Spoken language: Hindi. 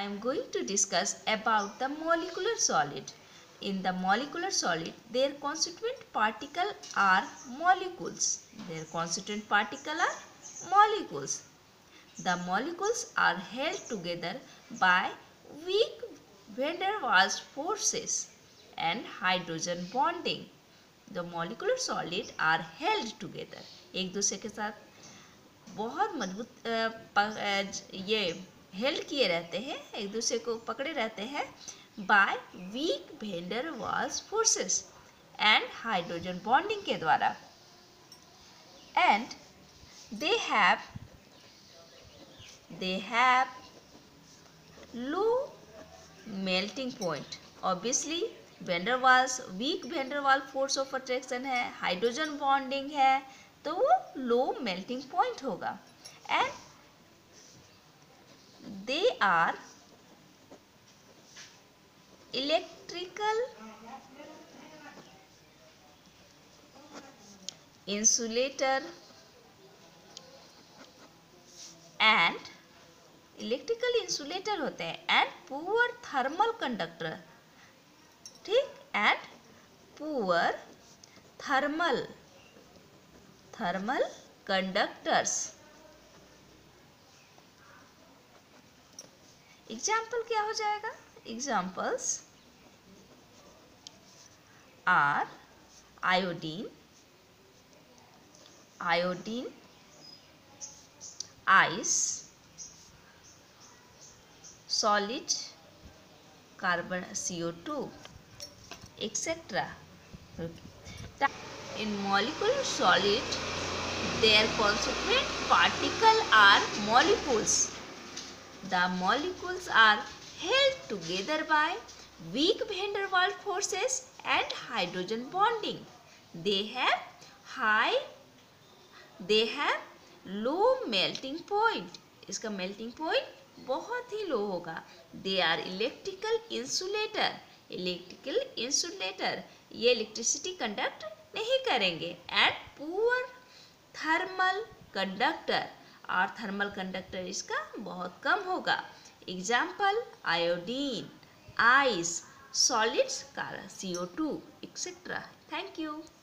I am going to discuss about the molecular solid. In the molecular solid, their constituent particle are molecules. Their constituent particle are molecules. The molecules are held together by weak van der Waals forces and hydrogen bonding. The molecular solid are held together. एक दूसरे के साथ बहुत मजबूत ये हेल्ड किए रहते हैं, एक दूसरे को पकड़े रहते हैं by weak van der Waals forces and hydrogen bonding के द्वारा. And they have low melting point. Obviously van der Waals weak van der Waal force of attraction है, हाइड्रोजन बॉन्डिंग है, तो वो लो मेल्टिंग पॉइंट होगा. And they are electrical insulator and electrical insulator होते हैं एंड पुअर थर्मल कंडक्टर. ठीक, and poor thermal conductors. Example क्या हो जाएगा? Examples are iodine, ice, solid carbon CO2 etc. In molecular solid, their constituent particle are molecules. The molecules are held together by weak van der Waals forces and hydrogen bonding. They have low melting point. इसका melting point बहुत ही लो होगा. They are electrical insulator. ये electricity conduct नहीं करेंगे. And poor thermal conductor. और थर्मल कंडक्टर इसका बहुत कम होगा. Example iodine, ice, solids CO2 etcetera. Thank you.